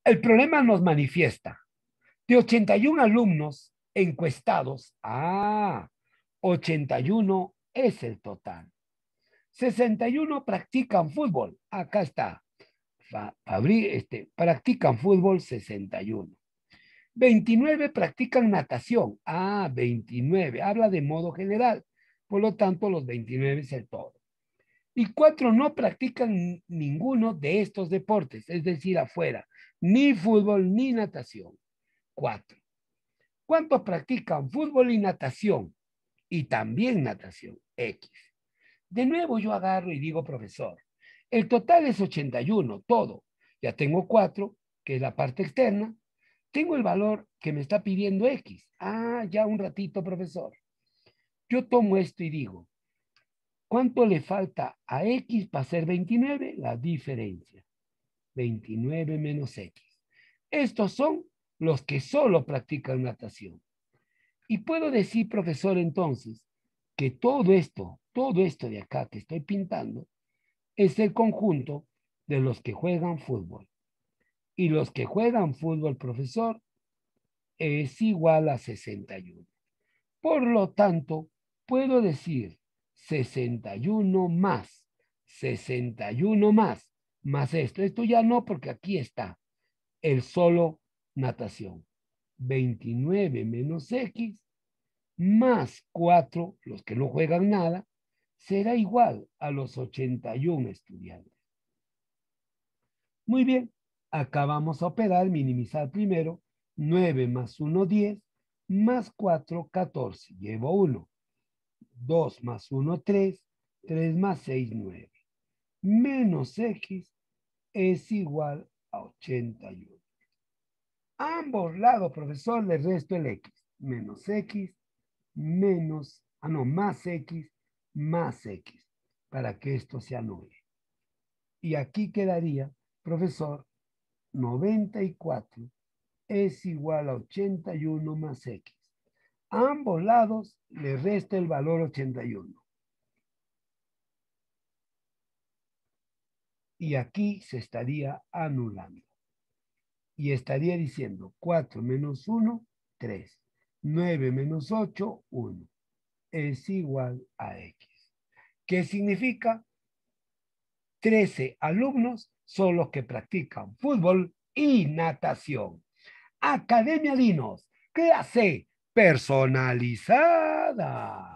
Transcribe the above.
El problema nos manifiesta. De 81 alumnos encuestados, 81 es el total. 61 practican fútbol. Acá está. Practican fútbol 61. 29 practican natación. 29. Habla de modo general. Por lo tanto, los 29 es el todo. Y 4 no practican ninguno de estos deportes, es decir, afuera, ni fútbol ni natación. 4. ¿Cuántos practican fútbol y natación? Y también natación, X. De nuevo yo agarro y digo, profesor, el total es 81, todo. Ya tengo 4, que es la parte externa. Tengo el valor que me está pidiendo X. Ya un ratito, profesor. Yo tomo esto y digo, ¿cuánto le falta a X para ser 29? La diferencia. 29 menos X. Estos son los que solo practican natación. Y puedo decir, profesor, entonces, que todo esto de acá que estoy pintando, es el conjunto de los que juegan fútbol. Y los que juegan fútbol, profesor, es igual a 61. Por lo tanto, puedo decir 61 más, 61 más esto. Esto ya no, porque aquí está el solo natación. 29 menos X más 4, los que no juegan nada, será igual a los 81 estudiantes. Muy bien, acá vamos a operar, minimizar primero. 9 más 1, 10, más 4, 14. Llevo 1. 2 más 1, 3. 3 más 6, 9. Menos X es igual a 81. A ambos lados, profesor, le resto el X. Menos X, más X, más X, para que esto se anule. Y aquí quedaría, profesor, 94 es igual a 81 más X. A ambos lados le resta el valor 81. Y aquí se estaría anulando. Y estaría diciendo 4 menos 1, 3. 9 menos 8, 1. Es igual a X. ¿Qué significa? 13 alumnos son los que practican fútbol y natación. Academia Dinos, clase personalizada.